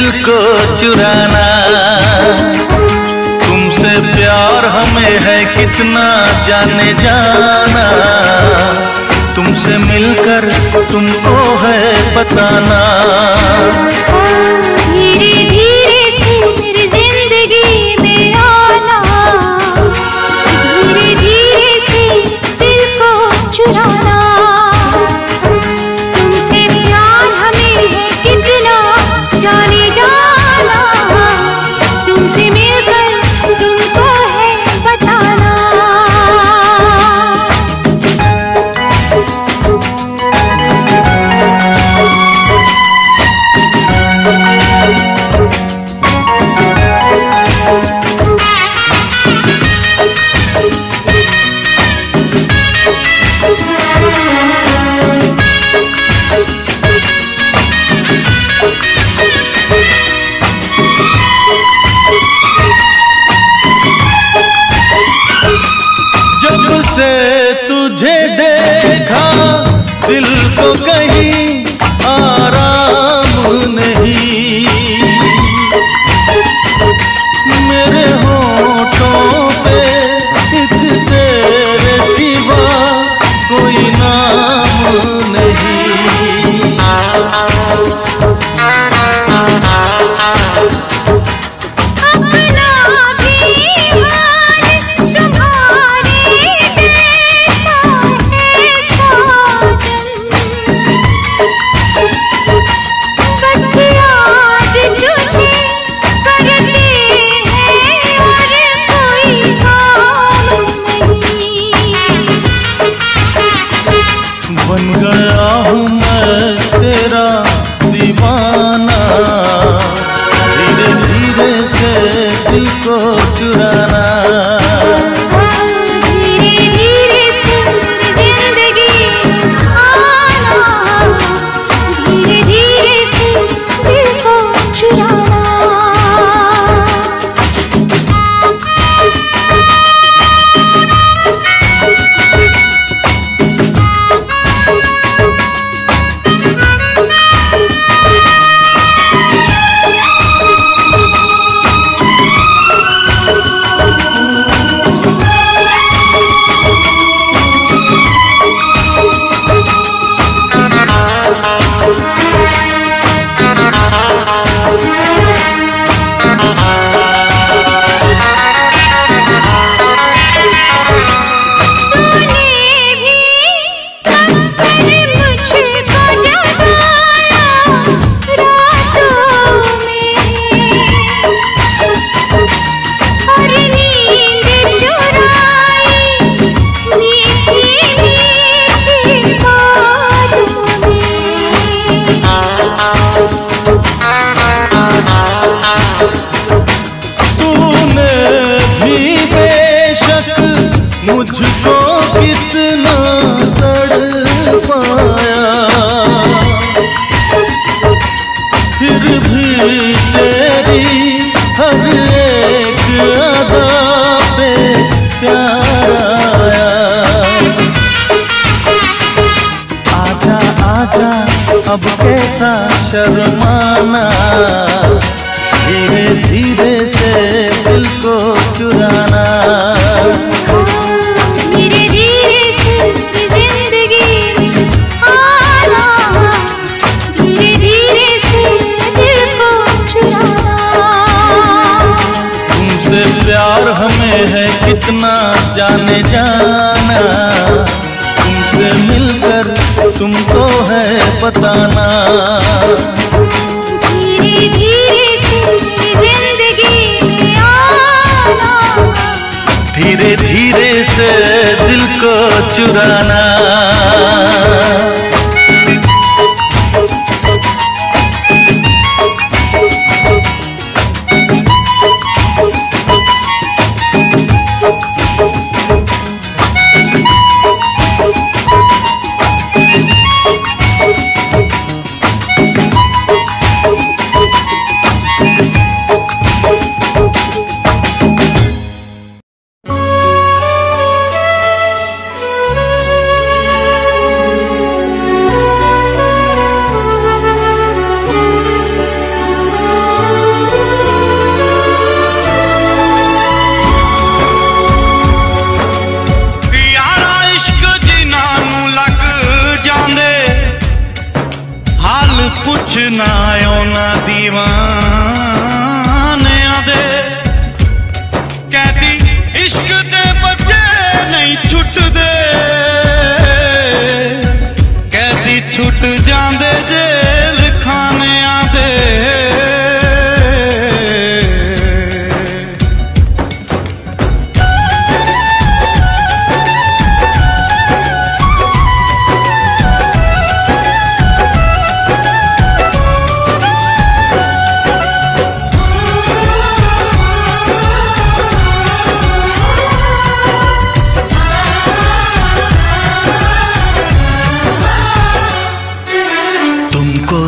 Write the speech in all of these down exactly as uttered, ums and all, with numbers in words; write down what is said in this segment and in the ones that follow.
दिल को चुराना। तुमसे प्यार हमें है कितना जाने जाना, तुमसे मिलकर तुमको है बताना। धीरे धीरे से मेरी जिंदगी में आना, धीरे धीरे से दिल को चुराना। तुमसे प्यार हमें है कितना जाने जाना, तुमसे मिलकर तुमको है बताना। जब से तुझे देखा दिल को कहीं आराम नहीं, मेरे होठों पे एक तेरे सिवा कोई नाम नहीं। बन गया हूँ मैं तेरा दीवाना, धीरे धीरे से दिल को चुराना। धीरे धीरे से जिंदगी आना, धीरे धीरे से दिल को चुराना। मुझको कितना तड़पाया, फिर भी तेरी हर एक अदा पे प्यार आया। आजा आजा अब कैसा शर्माना, धीरे धीरे से दिल को चुराना। प्यार हमें है कितना जाने जाना, तुमसे मिलकर तुमको है बताना। धीरे धीरे से जिंदगी में आना, धीरे धीरे से दिल को चुराना।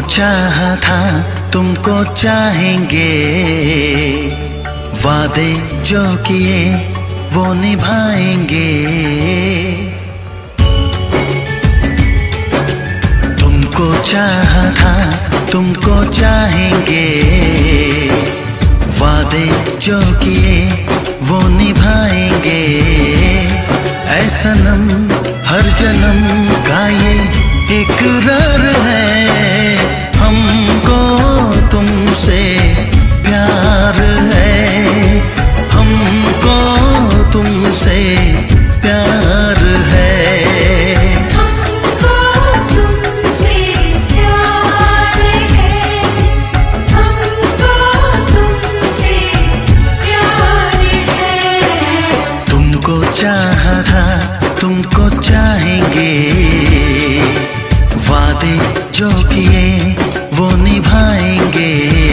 चाहा था तुमको चाहेंगे, वादे जो किए वो निभाएंगे। तुमको चाहा था तुमको चाहेंगे, वादे जो किए वो निभाएंगे। ऐ सनम हर जन्म का ये इकरार है, हमको तुमसे प्यार है, हमको तुमसे प्यार है। हमको तुमसे प्यार है, हमको तुमसे प्यार है। तुमको चाहा था तुमको चाहेंगे, वादे जो किए वो निभाएंगे।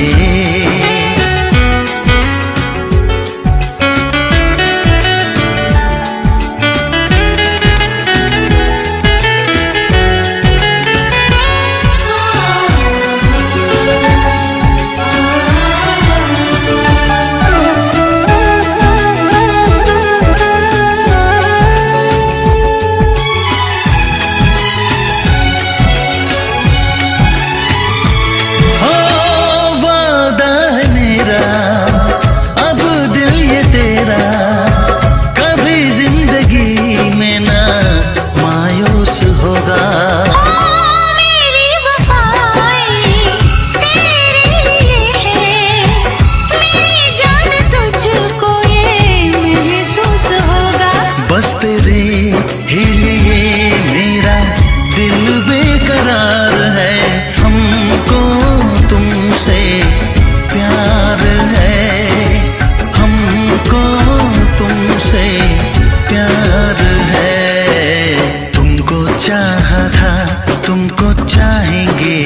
बस तेरे ही लिए मेरा दिल बेकरार है, हमको तुमसे प्यार है, हमको तुमसे प्यार है। तुमको चाहा था तुमको चाहेंगे,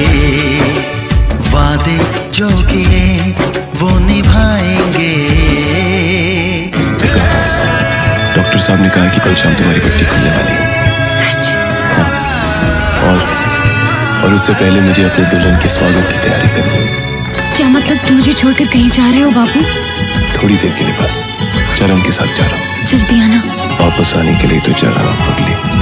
वादे जो किए वो निभाएंगे। डॉक्टर साहब ने कहा कि कल शाम तुम्हारी पट्टी खुलने वाली है। सच? हाँ। और और उससे पहले मुझे अपने दुल्हन के स्वागत की तैयारी करनी है। क्या मतलब तुम मुझे छोड़कर कहीं जा रहे हो बाबू? थोड़ी देर के लिए बस, चरण के साथ जा रहा हूँ। जल्दी आना। वापस आने के लिए तो जा रहा हूँ पगली।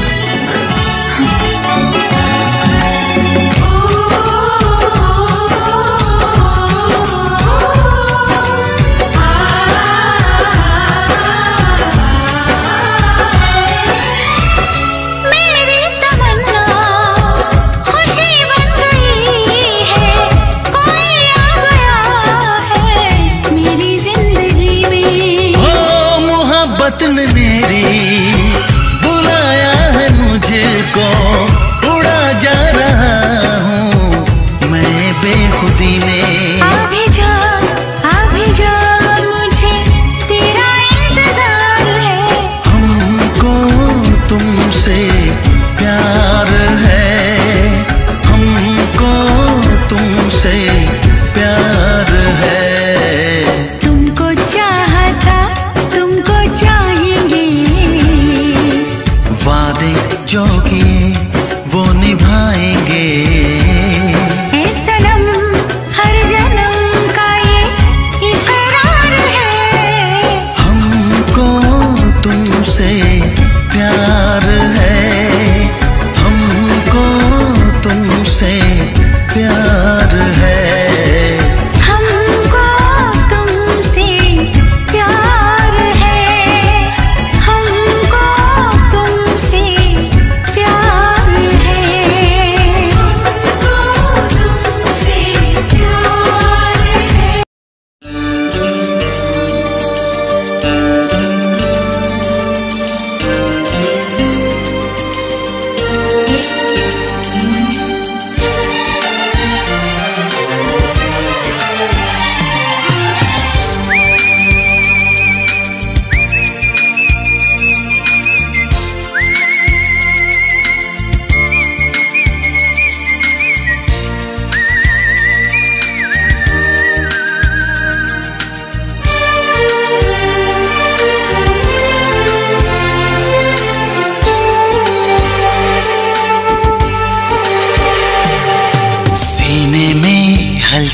ने मेरी बुलाया है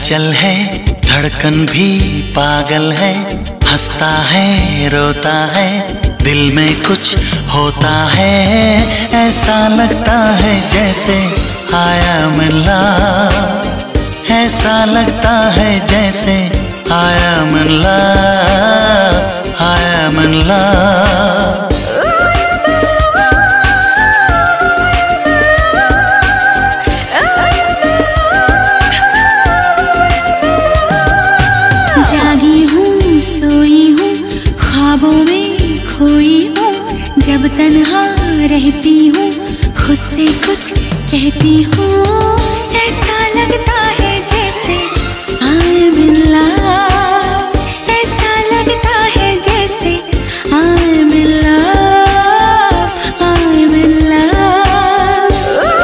हलचल है, धड़कन भी पागल है, हंसता है रोता है, दिल में कुछ होता है, ऐसा लगता है जैसे आया मिला, ऐसा लगता है जैसे आया मिला, आया मिला। जागी हूँ सोई हूँ ख्वाबों में खोई हूँ, जब तन्हा रहती हूँ खुद से कुछ कहती हूँ, ऐसा लगता है जैसे I'm in love, ऐसा लगता है जैसे I'm in love, I'm in love।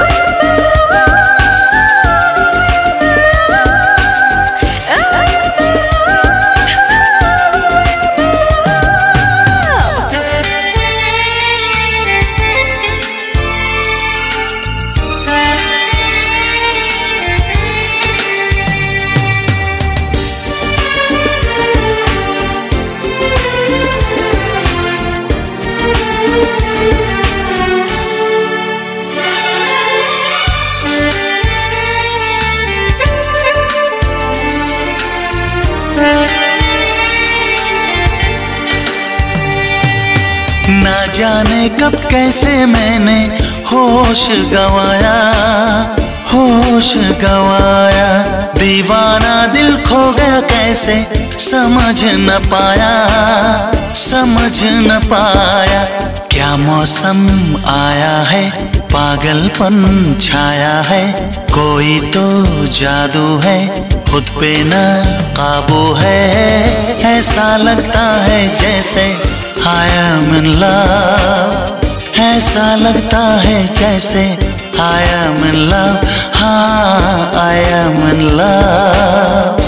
ना जाने कब कैसे मैंने होश गंवाया, होश गंवाया, दीवाना दिल खो गया कैसे समझ न पाया, समझ न पाया। क्या मौसम आया है, पागलपन छाया है, कोई तो जादू है, खुद पे न काबू है, ऐसा लगता है जैसे I am in love, ऐसा लगता है जैसे I am in love, हाँ I am in love।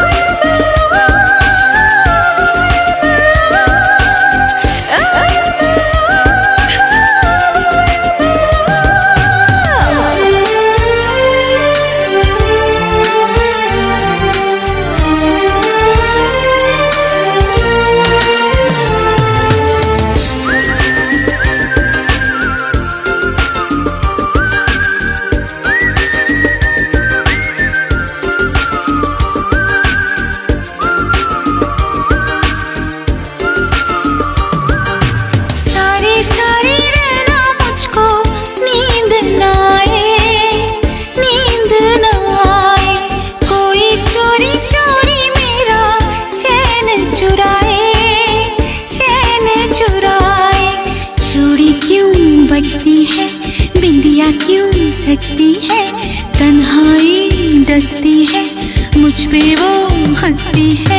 बजती है बिंदिया क्यों सजती है, तन्हाई डसती है मुझ पे वो हंसती है।